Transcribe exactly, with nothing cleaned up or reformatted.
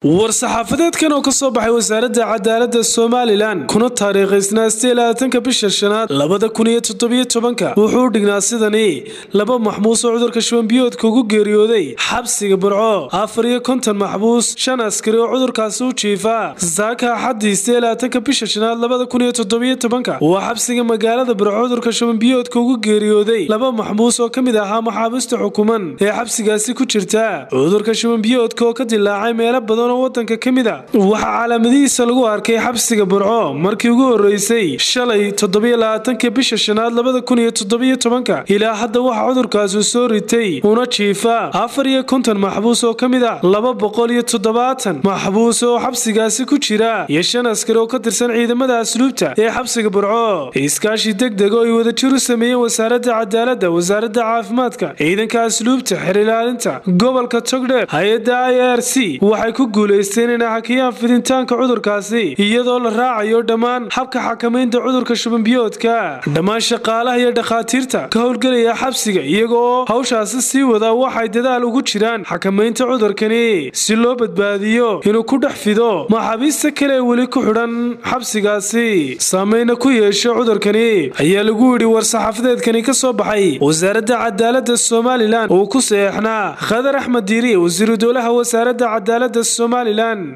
war-saxaafadeedkan oo ka soo baxay wasaaradda cadaaladda Somaliland kuna taariikhaysnaa sideetanka bisha shanaad labada kun iyo toddoba iyo tobanka wuxuu dhignaa sidani laba maxbuus oo cudurka shuban biyoodka ugu geeriyooday xabsiga Burco afar iyo konton maxbuus shan askari oo cudurkaasi u jiifa saaka xadii sideetanka bisha shanaad labada kun iyo toddoba iyo tobanka waa xabsiga magaalada Burco cudurka shuban biyoodka ugu geeriyooday laba maxbuus oo kamid ahaa maxaabiista xukuuman ee xabsigaasi ku jirta cudurka shuban biyoodka oo ka dilaacay meelo badan wadanka kamida waxa calaamadihiisa lagu arkay xabsiga Burco markii ugu horeysay shalay toddoba iyo labaatanka bisha shanaad labada kun iyo toddoba iyo tobanka ilaa hadda waxa cudurkaasi soo ritay una jiifa afar iyo konton maxbuus oo kamida laba boqol iyo toddobaatan maxbuus oo xabsigaasi ku jira iyo shan askari oo ka tirsan ciidamada asluubta ee xabsiga Burco iskaashi degdeg oo ay wada jir u sameeyeen wasaaradda cadaaladda wasaaradda caafimaadka ciidanka asluubta xir ilaalinta gobolka Togdheer hay'adda I R C waxay ku guuleysteen inay xakiyaan fidintaanka cudurkaasi iyadoo la raacayo dhammaan habka xakamaynta cudurka shuban biyoodka dhammaan shaqaalaha iyo dhakhaatiirta ka howlgalaya xabsiga iyagoo hawshaasi sii wada waxay dadaal ugu jiraan xakamaynta cudurkani si loo badbaadiyo inuu ku dhex fido maxaabiista kale weli ku xidhan xabsigaasi saameyna ku yeesho cudurkani ayaa lagu yidhi war-saxaafadeedkani ka soo baxay wasaaradda cadaaladda Somaliland oo ku saxeexnaa Khadar Axmed Diiri wasiiru dowlaha wasaaradda cadaaladda Somaliland